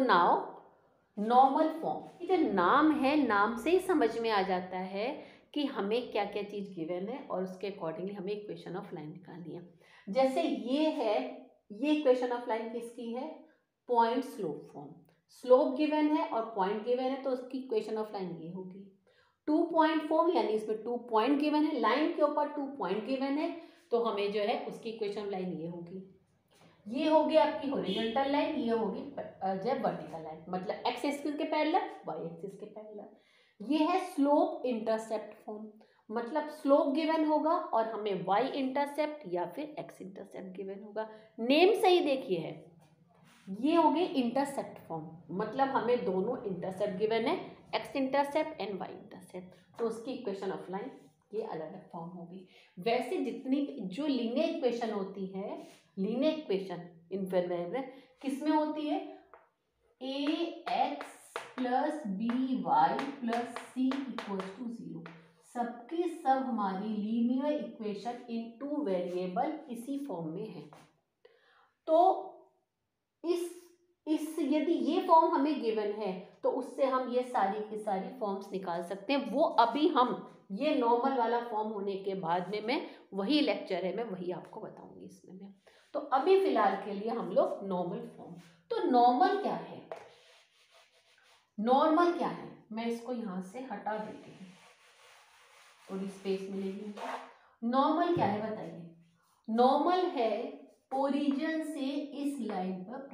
Now normal form, ये जो नाम है, नाम से ही समझ में आ जाता है कि हमें क्या क्या चीज़ गिवन है और उसके अकॉर्डिंगली हमें इक्वेशन ऑफ लाइन निकालनी है। जैसे ये है, ये इक्वेशन ऑफ लाइन किसकी है? Point slope form. Slope given है और पॉइंट गिवन है, तो उसकी इक्वेशन ऑफ लाइन ये होगी। 2 पॉइंट फॉर्म, यानी इसमें 2 पॉइंट गिवन है, लाइन के ऊपर 2 पॉइंट गिवन है, तो हमें जो है उसकी इक्वेशन ऑफ लाइन ये होगी। ये होगी आपकी हॉरिजॉन्टल लाइन, ये होगी जो वर्टिकल लाइन, मतलब एक्स एक्सिस के पैरेलल, वाई एक्सिस के पैरेलल। ये है स्लोप इंटरसेप्ट फॉर्म, मतलब स्लोप गिवन होगा और हमें वाई इंटरसेप्ट या फिर एक्स इंटरसेप्ट गिवन होगा। नेम सही देखिए है, ये हो गई इंटरसेप्ट फॉर्म, मतलब हमें दोनों इंटरसेप्ट गिवन है, x intercept and y intercept, तो उसकी इक्वेशन ऑफ लाइन ये अलग अलग फॉर्म होगी। वैसे जितनी जो लीनियर इक्वेशन होती है, लीनियर इक्वेशन इनफिनिट किस में होती है? A x plus B y plus C equals to 0, सबकी सब हमारी लीनियर इक्वेशन इन 2 वेरिएबल इसी फॉर्म में है। तो इस यदि ये फॉर्म हमें गिवन है तो उससे हम ये सारी की सारी फॉर्म्स निकाल सकते हैं। वो अभी हम ये नॉर्मल वाला फॉर्म होने के बाद में मैं वही लेक्चर है, मैं वही आपको बताऊंगी इसमें मैं। तो अभी फिलहाल के लिए हम लोग नॉर्मल फॉर्म। तो नॉर्मल क्या है? नॉर्मल क्या है? मैं इसको यहां से हटा देती हूँ, थोड़ी स्पेस मिलेगी। नॉर्मल क्या है बताइए? नॉर्मल है ओरिजिन से इस लाइन पर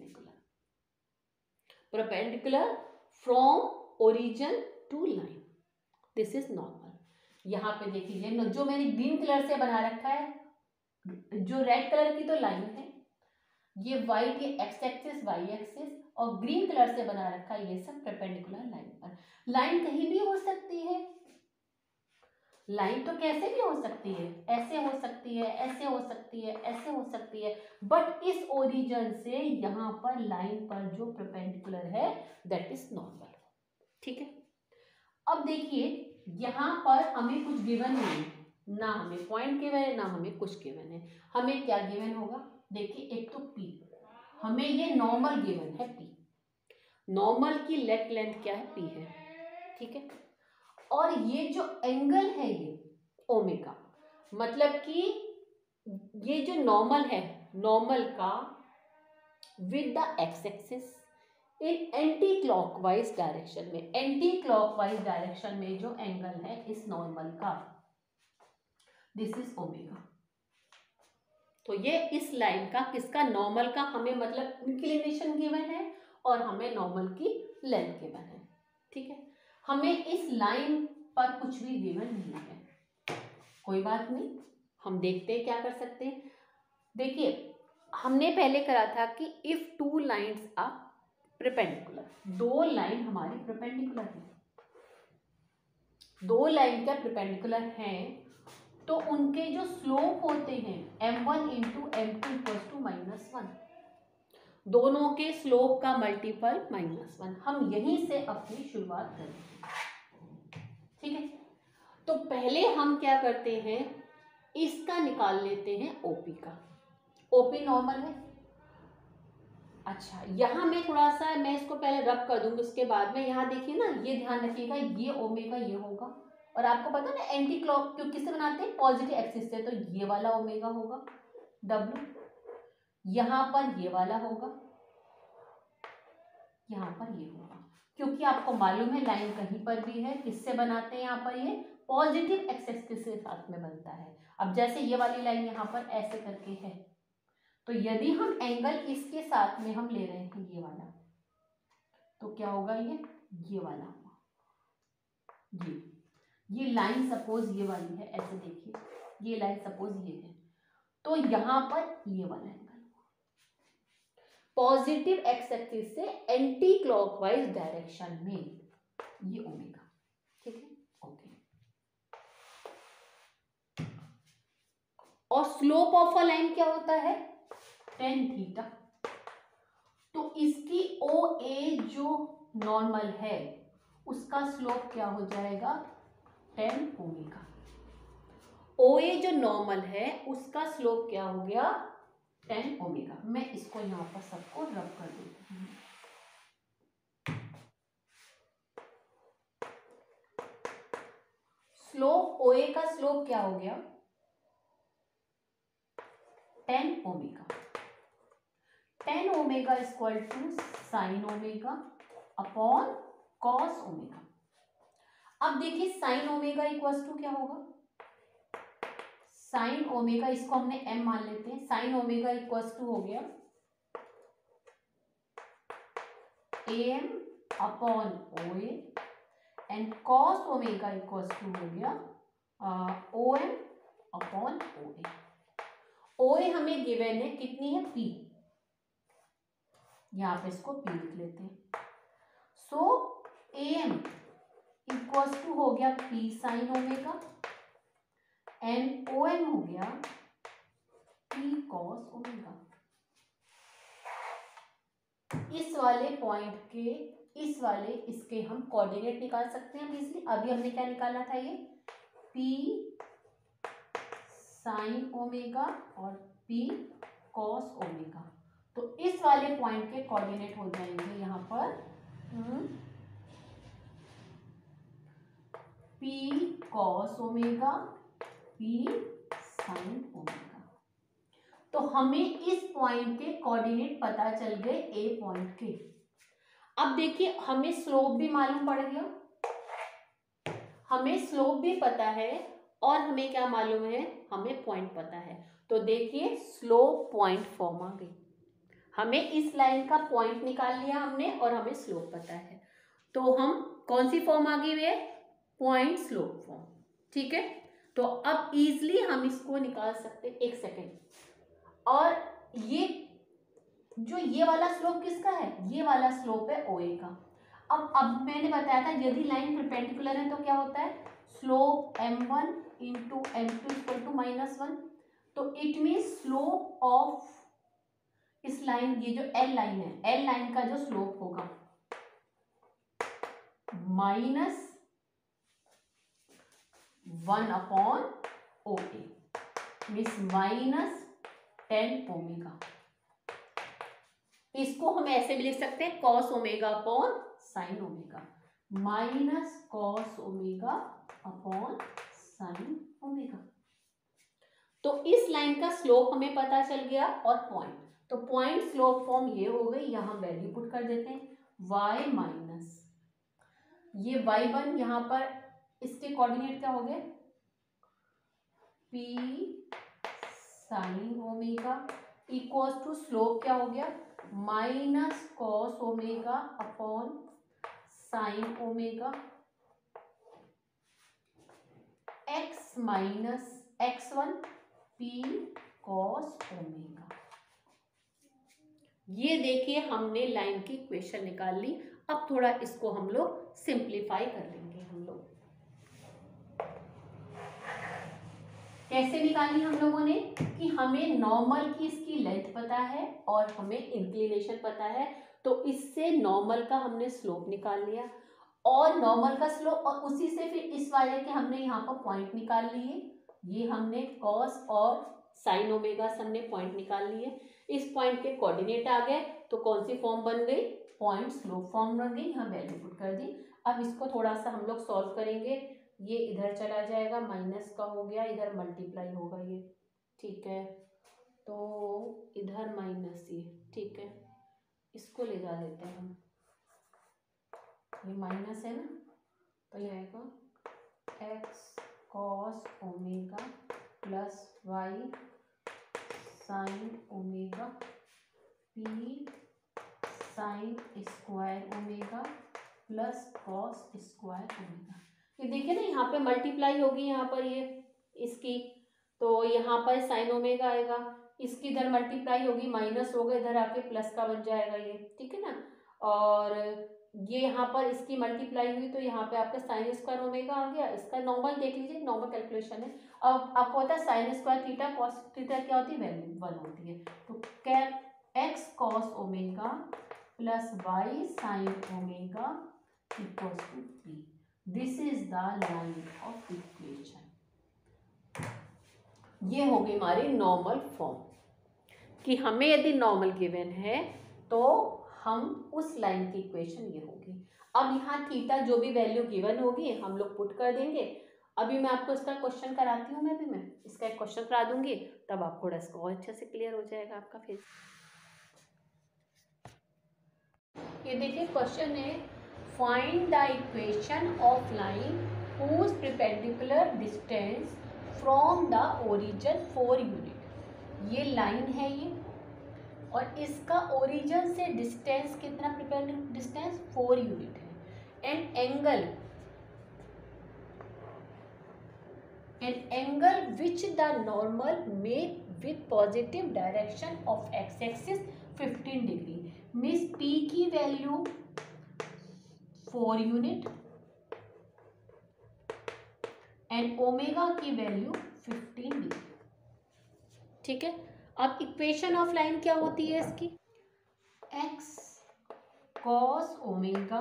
perpendicular from origin to line, this is normal. यहाँ पे देखिए जो मैंने ग्रीन कलर से बना रखा है, जो रेड कलर की तो लाइन है, ये वाइट ये एक्स एक्सिस वाई एक्सिस, और ग्रीन कलर से बना रखा है ये सब परपेंडिकुलर लाइन पर। लाइन कहीं भी हो सकती है, लाइन तो कैसे भी हो सकती है, ऐसे हो सकती है, ऐसे हो सकती है, ऐसे हो सकती है, बट इस ओरिजिन से यहाँ पर लाइन पर जो परपेंडिकुलर है दैट इज नॉर्मल। ठीक है, अब देखिए यहाँ पर हमें कुछ गिवन नहीं है, ना हमें पॉइंट गिवन है ना हमें कुछ गिवन है। हमें क्या गिवन होगा? देखिए एक तो P, हमें ये नॉर्मल गिवन है P, नॉर्मल की लेग लेंथ क्या है? P है। ठीक है, और ये जो एंगल है ये ओमेगा, मतलब कि ये जो नॉर्मल है, नॉर्मल का with the x axis in anti clockwise direction में, एंटी क्लॉकवाइज डायरेक्शन में जो एंगल है इस नॉर्मल का, दिस इज ओमेगा। तो ये इस लाइन का, किसका? नॉर्मल का, हमें मतलब इंक्लिनेशन गिवन है और हमें नॉर्मल की लेंथ गिवन है। ठीक है, हमें इस लाइन पर कुछ भी गिवन नहीं है, कोई बात नहीं, हम देखते हैं क्या कर सकते हैं। देखिए हमने पहले करा था कि if 2 lines are perpendicular, 2 line हमारी परपेंडिकुलर है, 2 लाइन क्या परपेंडिकुलर हैं, तो उनके जो स्लोप होते हैं m1 into m2 equals to -1, दोनों के स्लोप का मल्टीपल -1, हम यहीं से अपनी शुरुआत करेंगे। ठीक है, तो पहले हम क्या करते हैं, इसका निकाल लेते हैं ओपी का। ओपी नॉर्मल है। अच्छा, यहाँ मैं थोड़ा सा मैं इसको पहले रब कर दूंगी, उसके बाद में यहाँ देखिए ना, ये ध्यान रखिएगा, ये ओमेगा ये होगा, और आपको पता ना एंटी क्लॉक क्यों किससे बनाते हैं? पॉजिटिव एक्सिस से, तो ये वाला ओमेगा होगा W, यहाँ पर ये वाला होगा, यहाँ पर ये होगा, क्योंकि आपको मालूम है लाइन कहीं पर भी है, किससे बनाते हैं? यहाँ पर ये पॉजिटिव एक्स एक्सिस के साथ में बनता है। अब जैसे ये वाली लाइन यहाँ पर ऐसे करके है, तो यदि हम एंगल इसके साथ में हम ले रहे हैं ये वाला, तो क्या होगा? ये वाला होगा, ये लाइन सपोज ये वाली है, ऐसे देखिए, ये लाइन सपोज ये है, तो यहाँ पर ये वाला एंगल पॉजिटिव एक्स एक्सिस से एंटी क्लॉकवाइज डायरेक्शन में, ये ओमेगा। ठीक है, ओके। और स्लोप ऑफ अ लाइन क्या होता है? tan theta. तो इसकी ओ ए जो नॉर्मल है उसका स्लोप क्या हो जाएगा? tan omega. ओ ए जो नॉर्मल है उसका स्लोप क्या हो गया? tan omega. मैं इसको यहाँ पर सबको रब कर देती हूँ। स्लोप OA का स्लोप क्या हो गया, tan omega. tan omega equal to sine omega upon cos omega. अब देखिए साइन ओमेगा इक्वल टू क्या होगा, साइन ओमेगा, इसको हमने m मान लेते हैं, साइन ओमेगा इक्वल टू हो गया am upon OA and cos omega equal to हो गया OM अपॉन OA। OA हमें गिवन है कितनी है, P, यहाँ पे इसको P लिख लेते हैं। सो AM इक्वल टू हो गया P sine omega and OM हो गया P कॉस ओमेगा। इस वाले पॉइंट के इस वाले इसके हम कोऑर्डिनेट निकाल सकते हैं इजीली। अभी हमने क्या निकाला था, ये P साइन ओमेगा और P कॉस ओमेगा। तो इस वाले पॉइंट के कोऑर्डिनेट हो जाएंगे यहाँ पर P cos omega P sine omega. तो हमें इस पॉइंट के कोऑर्डिनेट पता चल गए ए पॉइंट के। अब देखिए हमें स्लोप भी मालूम पड़ गया, हमें स्लोप भी पता है और हमें क्या मालूम है, हमें पॉइंट पता है। तो देखिए स्लोप पॉइंट फॉर्म आ गई, हमें इस लाइन का पॉइंट निकाल लिया हमने और हमें स्लोप पता है। तो हम कौन सी फॉर्म आ गई है, पॉइंट स्लोप फॉर्म। ठीक है, तो अब इजली हम इसको निकाल सकते हैं। एक सेकेंड, और ये वाला स्लोप किसका है, ये वाला स्लोप है OA का। अब मैंने बताया था यदि लाइन परपेंडिकुलर है तो क्या होता है, slope m1 into m2 equal to -1। तो इट मीन स्लोप ऑफ इस लाइन, ये जो L लाइन है, L लाइन का जो स्लोप होगा -1 upon OA means -tan omega. इसको हम ऐसे भी लिख सकते हैं cos omega upon sine omega, minus cos omega upon sine omega. तो इस लाइन का स्लोप हमें पता चल गया और पॉइंट, तो पॉइंट स्लोप फॉर्म ये हो गई। यहां वैल्यू पुट कर देते हैं, y माइनस ये y1, यहां पर इसके कोऑर्डिनेट क्या हो गए, p sine omega equals to slope क्या हो गया, minus cos omega upon sine omega x minus x1 p cos omega. ये देखिए हमने लाइन की इक्वेशन निकाल ली। अब थोड़ा इसको हम लोग सिंप्लीफाई कर लेंगे। हम लोग कैसे निकाली हम लोगों ने, कि हमें नॉर्मल की इसकी लेंथ पता है और हमें इंक्लिनेशन पता है, तो इससे नॉर्मल का हमने स्लोप निकाल लिया और नॉर्मल का स्लोप, और उसी से फिर इस वाले के हमने यहाँ पर पॉइंट निकाल लिए। ये हमने कॉस और साइन ओमेगा से हमने पॉइंट निकाल लिए। इस पॉइंट के कोऑर्डिनेट आ गए तो कौन सी फॉर्म बन गई, पॉइंट स्लोप फॉर्म बन गई। यहाँ वैल्यू पुट कर दी। अब इसको थोड़ा सा हम लोग सॉल्व करेंगे। ये इधर चला जाएगा, माइनस का हो गया, इधर मल्टीप्लाई होगा ये, ठीक है। तो इधर माइनस ये, ठीक है, इसको ले जा लेते हैं हम, ये माइनस है ना, तो ये आएगा x cos omega plus y sine omega p sine square omega plus cos square omega. ये देखिए ना, यहाँ पे मल्टीप्लाई होगी, यहाँ पर ये इसकी, तो यहाँ पर साइन ओमेगा आएगा, इसकी इधर मल्टीप्लाई होगी, माइनस होगा, इधर आके प्लस का बन जाएगा ये, ठीक है ना। और ये यहाँ पर इसकी मल्टीप्लाई हुई तो यहाँ पे आपका साइन स्क्वायर ओमेगा आ गया। इसका नॉर्मल देख लीजिए, नॉर्मल कैलकुलेशन है। अब आपको पता है sine square theta cos theta क्या होती है, वैल्यू 1 होती है। तो क्या x cos omega plus y sine omega equals to p. This is the line of equation. ये हो गई हमारी नॉर्मल फॉर्म, कि हमें यदि नॉर्मल गिवन है तो हम उस लाइन की इक्वेशन ये होगी। अब यहाँ थीटा जो भी वैल्यू गिवन होगी हम लोग पुट कर देंगे, अभी मैं आपको इसका क्वेश्चन कराती हूँ, मैं इसका एक क्वेश्चन करा दूंगी, तब आपको इसको और अच्छे से क्लियर हो जाएगा आपका फेज। ये देखिए क्वेश्चन है, find the equation of line whose perpendicular distance from the origin 4 यूनिट। ये लाइन है ये, और इसका ओरिजिन से डिस्टेंस कितना, परपेंडिकुलर डिस्टेंस 4 यूनिट है। An angle which the normal make with positive direction of x axis 15 degree, means p की वैल्यू 4 यूनिट एंड ओमेगा की वैल्यू 15 डिग्री। ठीक है, अब इक्वेशन ऑफ लाइन क्या होती है इसकी, x cos omega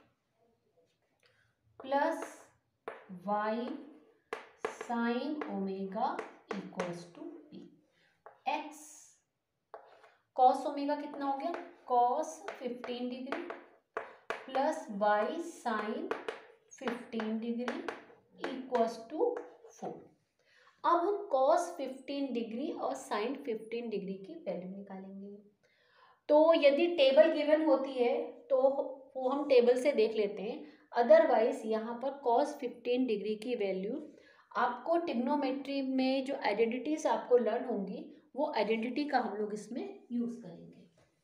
plus y sin omega equals to p। x cos omega कितना हो गया, cos 15 degree plus y sin 15 degree equals to 4। अब हम cos 15 डिग्री और sin 15 डिग्री की वैल्यू निकालेंगे। तो यदि टेबल गिवन होती है तो वो हम टेबल से देख लेते हैं, अदरवाइज यहाँ पर cos 15 डिग्री की वैल्यू आपको ट्रिग्नोमेट्री में जो आइडेंटिटीज आपको लर्न होंगी वो आइडेंटिटी का हम लोग इसमें यूज करेंगे।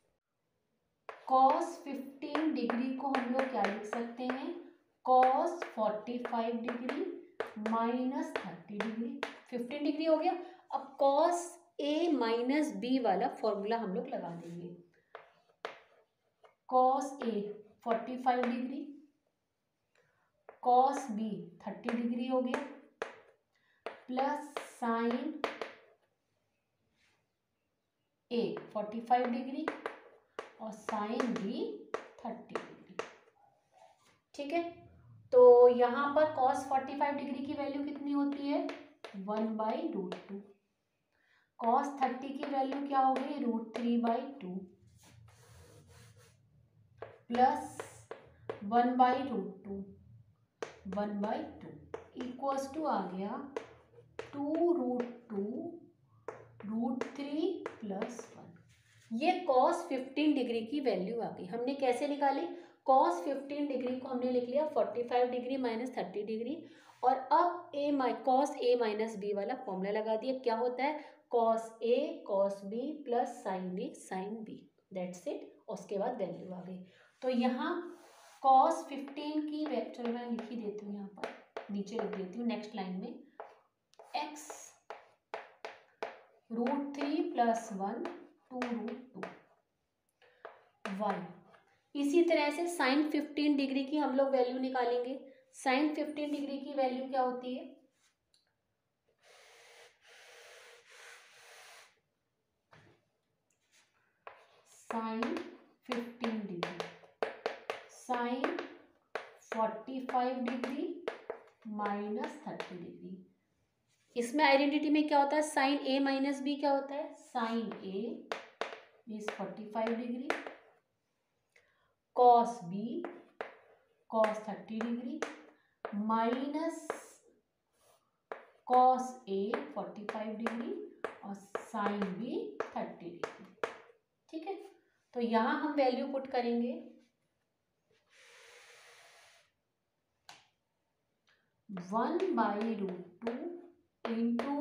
cos 15 डिग्री को हम लोग क्या लिख सकते हैं, cos 45 degree minus 30 degree, 15 degree हो गया। अब cos a माइनस बी वाला फॉर्मूला हम लोग लगा देंगे, cos a 45 degree cos b 30 degree हो गया प्लस साइन a 45 डिग्री और साइन b 30 डिग्री। ठीक है, तो यहाँ पर cos 45 डिग्री की वैल्यू कितनी होती है, 1/√2। cos 30 की वैल्यू क्या हो गई, √3/2 प्लस 1/√2 1/2 इक्वल्स टू आ गया 2√2 √3 प्लस 1। ये cos 15 डिग्री की वैल्यू आ गई। हमने कैसे निकाली, cos 15 डिग्री को हमने लिख लिया 45 डिग्री माइनस 30 डिग्री, और अब cos a माइनस बी वाला फॉर्मूला लगा दिया। क्या होता है, cos a cos b plus sine b sine b, that's it. उसके बाद वैल्यू आ गई। तो यहाँ cos 15 की वैल्यू, चलो मैं लिख ही देती हूँ, यहाँ पर नीचे लिख देती हूँ नेक्स्ट लाइन में, x √3 प्लस 1 2√2 y। इसी तरह से साइन 15 डिग्री की हम लोग वैल्यू निकालेंगे। साइन 15 डिग्री की वैल्यू क्या होती है, sine 15 degree sine 45 degree minus 30 degree. इसमें आइडेंटिटी में क्या होता है, साइन a माइनस बी क्या होता है, sine a is 45 degree cos b cos 30 degree minus cos a 45 degree और साइन b 30 डिग्री। ठीक है, तो यहां हम वैल्यू पुट करेंगे, 1/√2 इंटू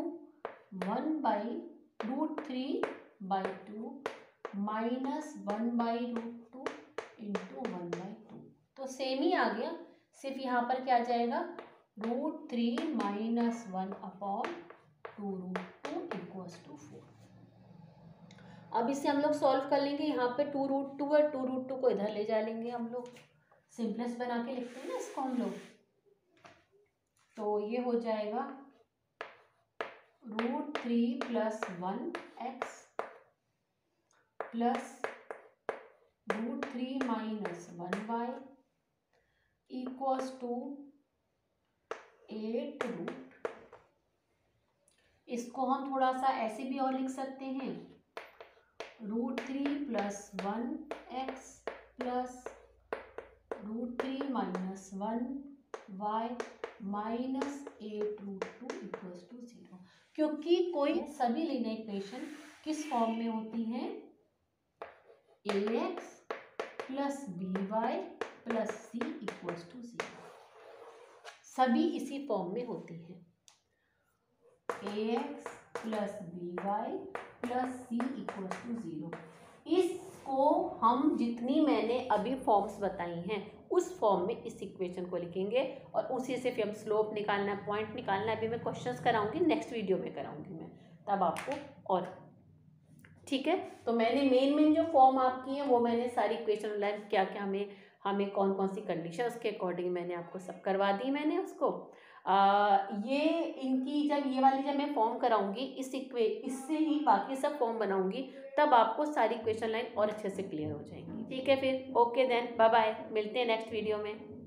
1/√3/2 माइनस 1/√2 इंटू 1/2। तो सेम ही आ गया, सिर्फ यहाँ पर क्या आ जाएगा, √3 माइनस 1/2√2 इक्वल्स टू 4। अब इसे हम लोग सॉल्व कर लेंगे। यहाँ पे 2√2 है, 2√2 को इधर ले जा लेंगे हम लोग, सिंपलेस्ट बना के लिखते हैं ना इसको हम लोग। तो ये हो जाएगा √3 plus 1x plus √3 minus 1y equals to 8 इसको हम थोड़ा सा ऐसे भी और लिख सकते हैं, √3 plus 1x plus √3 minus 1y minus 8√2 equals to 0, क्योंकि कोई सभी लीनियर इक्वेशन किस फॉर्म में होती हैं, ax plus by plus c equals to 0, सभी इसी फॉर्म में होती हैं, ax plus by plus c equals to 0। इसको हम जितनी मैंने अभी फॉर्म्स बताई हैं उस फॉर्म में इस इक्वेशन को लिखेंगे और उसी से फिर हम स्लोप निकालना, पॉइंट निकालना, अभी मैं क्वेश्चंस कराऊंगी, नेक्स्ट वीडियो में कराऊंगी मैं, तब आपको। और ठीक है, तो मैंने मेन जो फॉर्म आपकी है वो मैंने सारी इक्वेशन लाइन क्या क्या हमें कौन कौन सी कंडीशन उसके अकॉर्डिंग मैंने आपको सब करवा दी मैंने उसको। ये इनकी जब ये वाली जब मैं फॉर्म कराऊंगी इससे ही बाकी सब फॉर्म बनाऊंगी, तब आपको सारी इक्वेशन लाइन और अच्छे से क्लियर हो जाएंगी। ठीक है फिर, ओके देन, बाय बाय, मिलते हैं नेक्स्ट वीडियो में।